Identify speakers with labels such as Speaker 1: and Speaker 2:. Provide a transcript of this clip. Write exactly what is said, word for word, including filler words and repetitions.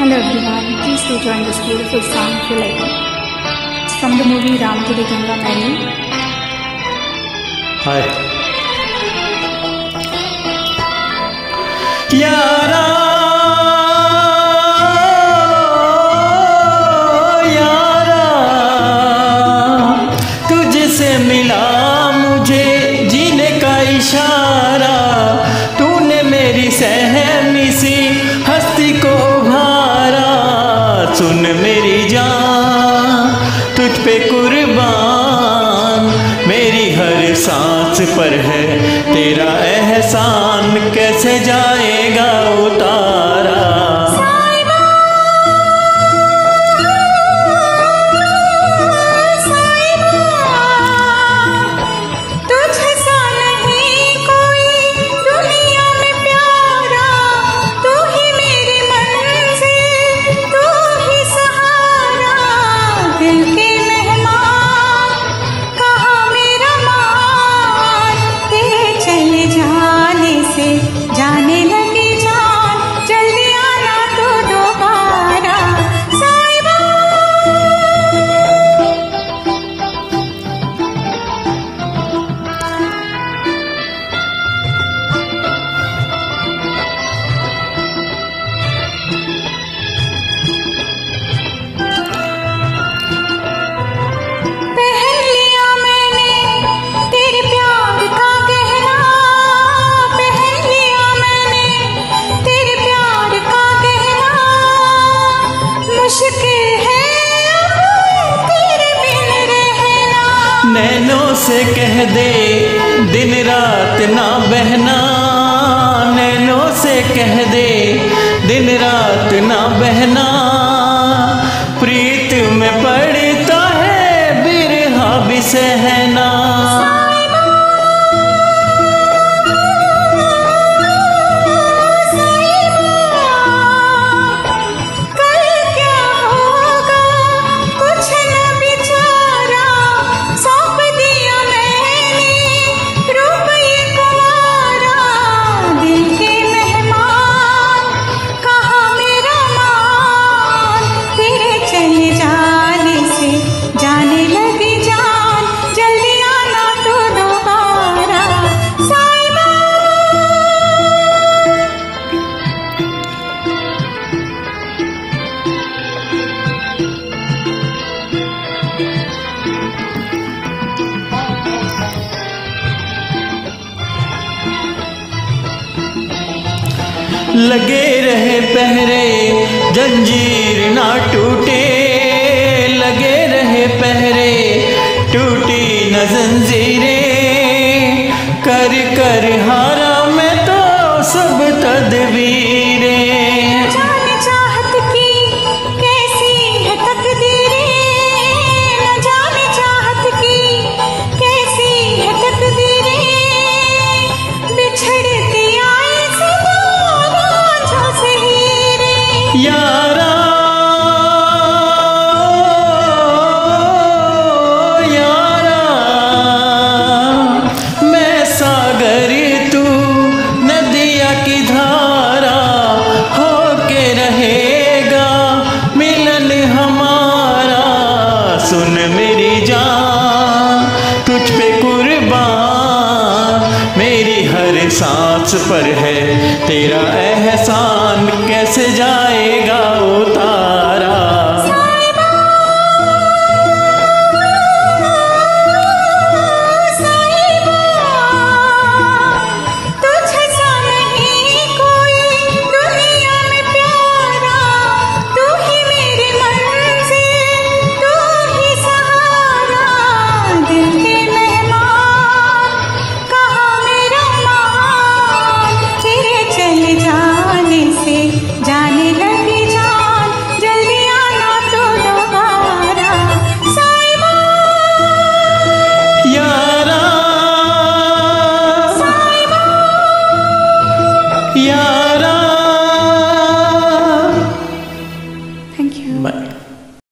Speaker 1: Hello everyone, please do join this beautiful song if you like it. It's from the movie Ram Teri Ganga Maini.
Speaker 2: Hi. Yara, Yara, तुझसे मिला मुझे जीने का इशारा, तूने मेरी सहमी सी हस्ती को उभारा। सुन मेरी जान तुझ पे कुर्बान, मेरी हर सांस पर है तेरा एहसान, कैसे जाएगा उतारा। नैनों से कह दे दिन रात ना बहना, नैनों से कह दे दिन रात ना बहना, प्रीत में पड़ता है बिरहा भी सहना। लगे रहे पहरे जंजीर ना टूटे, लगे रहे पहरे टूटी न जंजीरें, कर कर हारा मैं तो सब तदबीरें।
Speaker 1: जाने चाहत की कैसी है तकदीरें, न जाने चाहत की कैसी है तकदीरें, बिछड़ती आई
Speaker 2: या